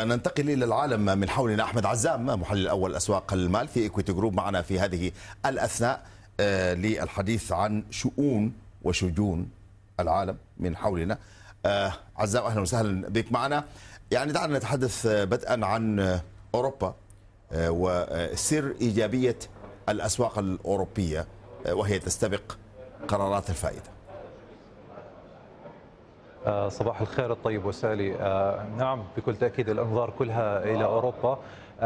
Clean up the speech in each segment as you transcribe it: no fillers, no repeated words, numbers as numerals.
وننتقل إلى العالم من حولنا. أحمد عزام محلل الأول أسواق المال في إيكويتي جروب معنا في هذه الأثناء للحديث عن شؤون وشجون العالم من حولنا. عزام أهلا وسهلا بك معنا. يعني دعنا نتحدث بدءا عن أوروبا وسر إيجابية الأسواق الأوروبية وهي تستبق قرارات الفائدة. صباح الخير الطيب وسالي. نعم بكل تأكيد الأنظار كلها إلى أوروبا.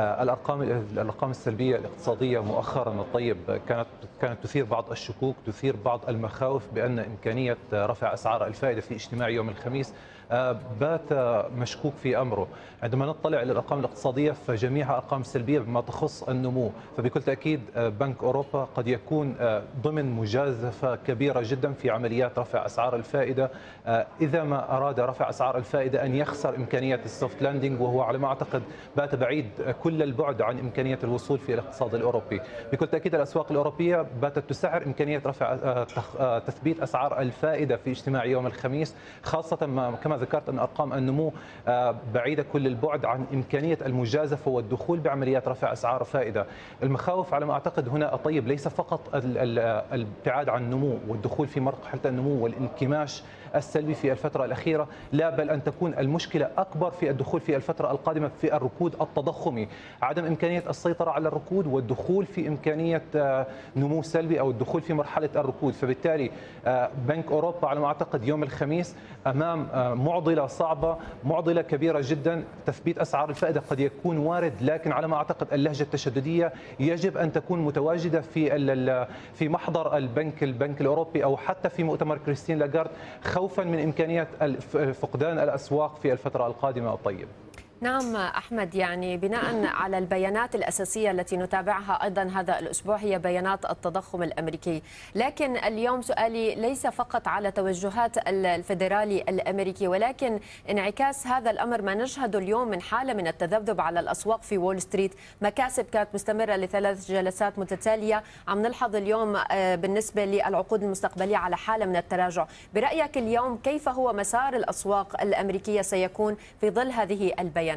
الأرقام السلبية الاقتصادية مؤخرا الطيب كانت تثير بعض الشكوك، تثير بعض المخاوف بأن إمكانية رفع أسعار الفائدة في اجتماع يوم الخميس بات مشكوك في أمره. عندما نطلع إلى الأرقام الاقتصادية فجميعها أرقام سلبية بما تخص النمو، فبكل تأكيد بنك أوروبا قد يكون ضمن مجازفة كبيرة جدا في عمليات رفع أسعار الفائدة، إذا ما أراد رفع أسعار الفائدة أن يخسر إمكانية السوفت لاندنج، وهو على ما أعتقد بات بعيد كل البعد عن إمكانية الوصول في الاقتصاد الأوروبي. بكل تأكيد الأسواق الأوروبية باتت تسعر إمكانية رفع تثبيت أسعار الفائدة في اجتماع يوم الخميس، خاصة كما ذكرت أن أرقام النمو بعيدة كل البعد عن إمكانية المجازفة والدخول بعمليات رفع أسعار الفائدة. المخاوف على ما أعتقد هنا الطيب ليس فقط الابتعاد عن النمو والدخول في مرحلة النمو والانكماش السلبي في الفترة الأخيرة، لا بل أن تكون المشكلة أكبر في الدخول في الفترة القادمة في الركود التضخمي، عدم إمكانية السيطرة على الركود والدخول في إمكانية نمو سلبي أو الدخول في مرحلة الركود. فبالتالي بنك أوروبا على ما أعتقد يوم الخميس أمام معضلة صعبة، معضلة كبيرة جدا. تثبيت أسعار الفائدة قد يكون وارد، لكن على ما أعتقد اللهجة التشددية يجب أن تكون متواجدة في محضر البنك الأوروبي أو حتى في مؤتمر كريستين لاغارد، خوفا من إمكانية فقدان الأسواق في الفترة القادمة الطيب. نعم أحمد، يعني بناء على البيانات الأساسية التي نتابعها أيضا هذا الأسبوع هي بيانات التضخم الأمريكي، لكن اليوم سؤالي ليس فقط على توجهات الفيدرالي الأمريكي، ولكن انعكاس هذا الأمر ما نشهده اليوم من حالة من التذبذب على الأسواق في وول ستريت. مكاسب كانت مستمرة ل3 جلسات متتالية، عم نلحظ اليوم بالنسبة للعقود المستقبلية على حالة من التراجع. برأيك اليوم كيف هو مسار الأسواق الأمريكية سيكون في ظل هذه البيانات؟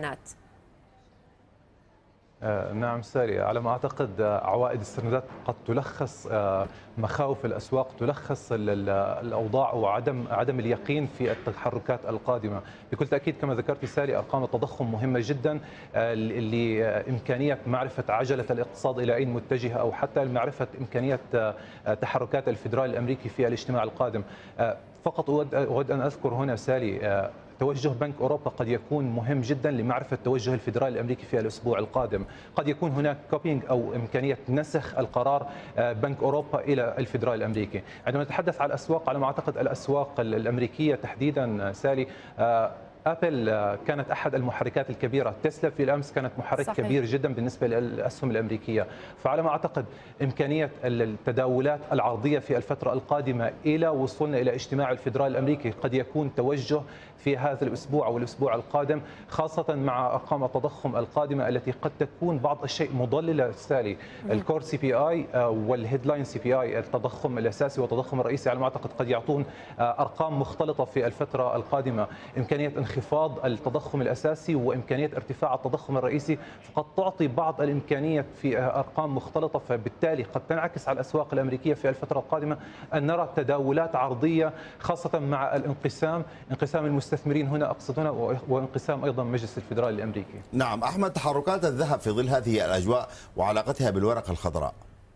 نعم ساري، على ما أعتقد عوائد السندات قد تلخص مخاوف الأسواق، تلخص الأوضاع وعدم اليقين في التحركات القادمة. بكل تأكيد كما ذكرت ساري أرقام التضخم مهمة جدا لإمكانية معرفة عجلة الاقتصاد إلى أين متجهة، أو حتى معرفة إمكانية تحركات الفيدرالي الأمريكي في الاجتماع القادم. فقط أود أن أذكر هنا ساري توجه بنك أوروبا قد يكون مهم جدا لمعرفة توجه الفيدرالي الأمريكي في الأسبوع القادم. قد يكون هناك كوبينج أو إمكانية نسخ القرار بنك أوروبا إلى الفيدرالي الأمريكي. عندما نتحدث عن الأسواق، على ما أعتقد الأسواق الأمريكية تحديدا سالي، أبل كانت أحد المحركات الكبيرة، تسلا في الأمس كانت محرك صحيح. كبير جدا بالنسبة للأسهم الأمريكية. فعلى ما أعتقد إمكانية التداولات العرضية في الفترة القادمة إلى وصولنا إلى اجتماع الفيدرالي الأمريكي قد يكون توجه في هذا الأسبوع أو الأسبوع القادم، خاصة مع أرقام التضخم القادمة التي قد تكون بعض الشيء مضللة سالي. الكور سي بي آي والهيدلاين سي بي آي، التضخم الأساسي والتضخم الرئيسي، على ما أعتقد قد يعطون أرقام مختلطة في الفترة القادمة. إمكانية انخفاض التضخم الأساسي وإمكانية ارتفاع التضخم الرئيسي فقد تعطي بعض الإمكانية في أرقام مختلطة، فبالتالي قد تنعكس على الأسواق الأمريكية في الفترة القادمة أن نرى تداولات عرضية، خاصة مع انقسام المستثمرين هنا أقصد هنا، وانقسام أيضا مجلس الفيدرالي الأمريكي. نعم أحمد، تحركات الذهب في ظل هذه الأجواء وعلاقتها بالورقة الخضراء.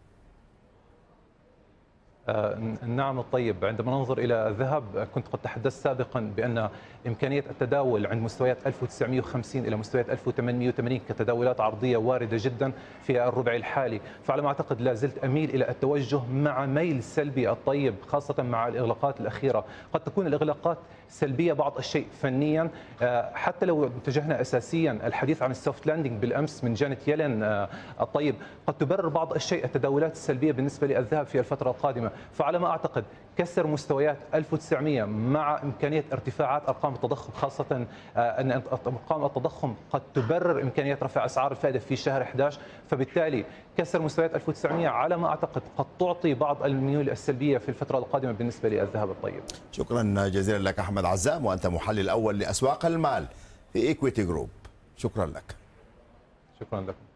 نعم الطيب، عندما ننظر إلى الذهب كنت قد تحدثت سابقا بأن إمكانية التداول عند مستويات 1950 إلى مستويات 1880 كتداولات عرضية واردة جدا في الربع الحالي. فعلى ما أعتقد لا زلت أميل إلى التوجه مع ميل سلبي الطيب، خاصة مع الإغلاقات الأخيرة. قد تكون الإغلاقات سلبية بعض الشيء فنيا، حتى لو اتجهنا أساسيا الحديث عن السوفت لاندنج بالأمس من جانيت يلين الطيب قد تبرر بعض الشيء التداولات السلبية بالنسبة للذهب في الفترة القادمة. فعلى ما أعتقد كسر مستويات 1900 مع إمكانية ارتفاعات أرقام التضخم، خاصة أن أرقام التضخم قد تبرر إمكانية رفع أسعار الفائدة في شهر 11، فبالتالي كسر مستويات 1900 على ما أعتقد قد تعطي بعض الميول السلبية في الفترة القادمة بالنسبة للذهب الطيب. شكرا جزيلا لك أحمد عزام، وأنت محلل الأول لأسواق المال في إيكويتي جروب. شكرا لك. شكرا لكم.